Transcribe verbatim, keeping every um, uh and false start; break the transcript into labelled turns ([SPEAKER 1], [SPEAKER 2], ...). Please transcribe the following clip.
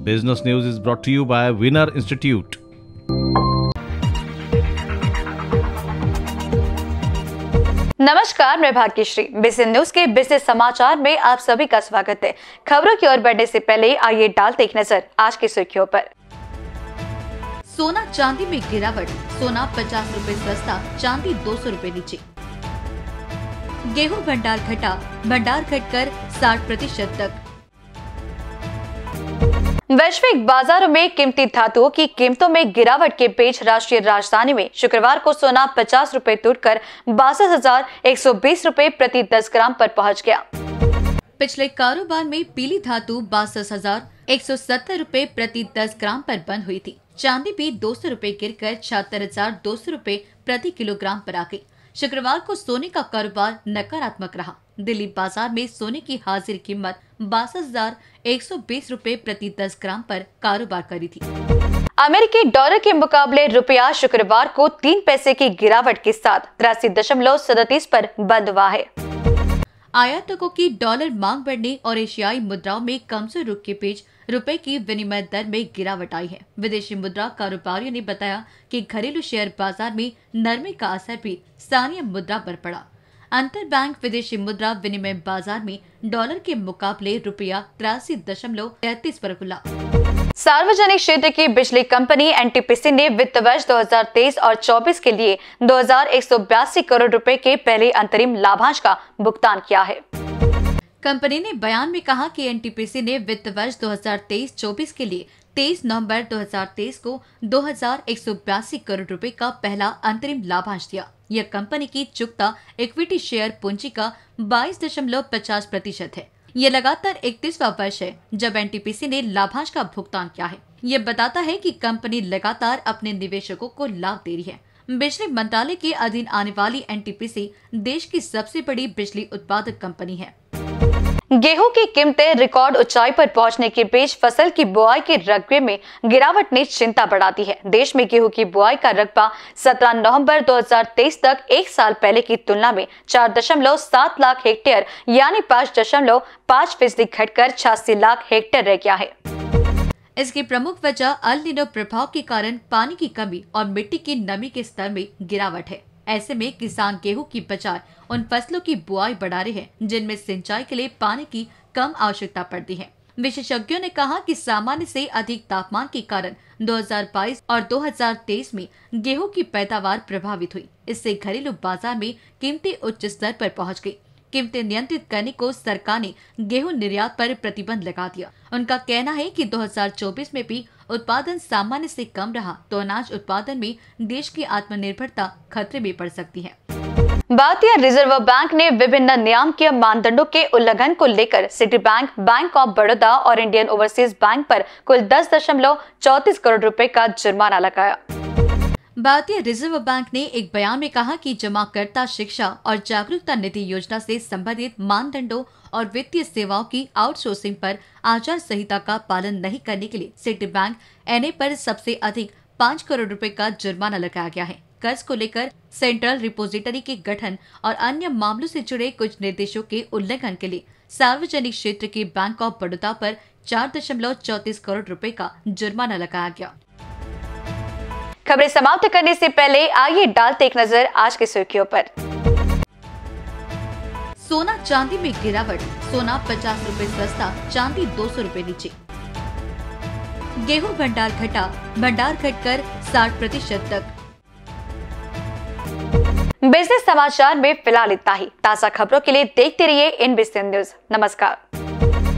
[SPEAKER 1] Business News is brought to you by Winner Institute.
[SPEAKER 2] नमस्कार, मैं Bhagyashree. Business news के business समाचार में आप सभी का स्वागत है। खबरों की ओर बढ़ने से पहले आइए डालते एक नजर आज की सुर्खियों पर।
[SPEAKER 3] सोना चांदी में गिरावट, सोना पचास रुपए सस्ता, चांदी दो सौ रुपए नीचे। गेहूं भंडार घटा, भंडार घटकर साठ प्रतिशत तक।
[SPEAKER 2] वैश्विक बाजारों में कीमती धातुओं की कीमतों में गिरावट के बीच राष्ट्रीय राजधानी में शुक्रवार को सोना पचास रुपए टूटकर बासठ हजार एक सौ बीस रुपए प्रति दस ग्राम पर पहुंच गया।
[SPEAKER 3] पिछले कारोबार में पीली धातु बासठ हजार एक सौ सत्तर रुपए प्रति दस ग्राम पर बंद हुई थी। चांदी भी दो सौ रुपए गिरकर छिहत्तर हजार दो सौ रुपए प्रति किलोग्राम पर आ गई। शुक्रवार को सोने का कारोबार नकारात्मक रहा। दिल्ली बाजार में सोने की हाजिर कीमत बासठ हजार एक सौ बीस रुपए प्रति दस ग्राम पर कारोबार करी थी।
[SPEAKER 2] अमेरिकी डॉलर के मुकाबले रुपया शुक्रवार को तीन पैसे की गिरावट के साथ तिरासी दशमलव सैंतीस पर बंद हुआ है।
[SPEAKER 3] आयातकों की डॉलर मांग बढ़ने और एशियाई मुद्राओं में कमजोर रुख के बीच रुपए की विनिमय दर में गिरावट आई है। विदेशी मुद्रा कारोबारियों ने बताया कि घरेलू शेयर बाजार में नरमी का असर भी स्थानीय मुद्रा पर पड़ा। अंतर बैंक विदेशी मुद्रा विनिमय बाजार में डॉलर के मुकाबले रुपया तिरासी दशमलव तैतीस पर खुला।
[SPEAKER 2] सार्वजनिक क्षेत्र की बिजली कंपनी एनटीपीसी ने वित्त वर्ष दो हज़ार तेईस और चौबीस के लिए दो हजार एक सौ बयासी करोड़ रुपए के पहले अंतरिम लाभांश का भुगतान किया है।
[SPEAKER 3] कंपनी ने बयान में कहा कि एनटीपीसी ने वित्त वर्ष दो हज़ार तेईस चौबीस के लिए तेईस नवंबर दो हज़ार तेईस को दो हजार एक सौ बयासी करोड़ रुपए का पहला अंतरिम लाभांश दिया। यह कंपनी की चुकता इक्विटी शेयर पूंजी का बाईस दशमलव पचास प्रतिशत है। यह लगातार इकतीसवां वर्ष है जब एनटीपीसी ने लाभांश का भुगतान किया है। यह बताता है कि कंपनी लगातार अपने निवेशकों को लाभ दे रही है। बिजली मंत्रालय के अधीन आने वाली एनटीपीसी देश की सबसे बड़ी बिजली उत्पादक कंपनी है।
[SPEAKER 2] गेहूं की कीमतें रिकॉर्ड ऊंचाई पर पहुंचने के बीच फसल की बुआई के रकबे में गिरावट ने चिंता बढ़ा दी है। देश में गेहूं की बुआई का रकबा सत्रह नवंबर दो हज़ार तेईस तक एक साल पहले की तुलना में चार दशमलव सात लाख हेक्टेयर यानी पाँच दशमलव पाँच फीसदी घटकर छियासी लाख हेक्टेयर रह गया है।
[SPEAKER 3] इसकी प्रमुख वजह अल नीनो प्रभाव के कारण पानी की कमी और मिट्टी की नमी के स्तर में गिरावट है। ऐसे में किसान गेहूं की बजाय उन फसलों की बुआई बढ़ा रहे हैं जिनमें सिंचाई के लिए पानी की कम आवश्यकता पड़ती है। विशेषज्ञों ने कहा कि सामान्य से अधिक तापमान के कारण दो हज़ार बाईस और दो हज़ार तेईस में गेहूं की पैदावार प्रभावित हुई। इससे घरेलू बाजार में कीमतें उच्च स्तर पर पहुंच गई। कीमतें नियंत्रित करने को सरकार ने गेहूं निर्यात पर प्रतिबंध लगा दिया। उनका कहना है कि दो हज़ार चौबीस में भी उत्पादन सामान्य से कम रहा तो अनाज उत्पादन में देश की आत्मनिर्भरता खतरे में पड़ सकती है।
[SPEAKER 2] भारतीय रिजर्व बैंक ने विभिन्न नियामकीय मानदंडों के उल्लंघन को लेकर Citi bank, bank of Baroda और इंडियन ओवरसीज बैंक पर कुल दस दशमलव चौतीस करोड़ रुपए का जुर्माना लगाया।
[SPEAKER 3] भारतीय रिजर्व बैंक ने एक बयान में कहा कि जमाकर्ता शिक्षा और जागरूकता निधि योजना से संबंधित मानदंडों और वित्तीय सेवाओं की आउटसोर्सिंग पर आचार संहिता का पालन नहीं करने के लिए सिटी बैंक एनए पर सबसे अधिक पाँच करोड़ रुपए का जुर्माना लगाया गया है। कर्ज को लेकर सेंट्रल रिपोजिटरी के गठन और अन्य मामलों से जुड़े कुछ निर्देशों के उल्लंघन के लिए सार्वजनिक क्षेत्र के बैंक ऑफ बड़ौदा पर चार दशमलव चौतीस करोड़ रुपए का जुर्माना लगाया गया।
[SPEAKER 2] खबरें समाप्त करने से पहले आइए डालते एक नजर आज की सुर्खियों पर।
[SPEAKER 3] सोना चांदी में गिरावट, सोना पचास रुपए सस्ता, चांदी दो सौ रुपए नीचे। गेहूं भंडार घटा, भंडार घटकर साठ प्रतिशत तक।
[SPEAKER 2] बिजनेस समाचार में फिलहाल इतना ही। ताजा खबरों के लिए देखते रहिए इन बिजनेस न्यूज। नमस्कार।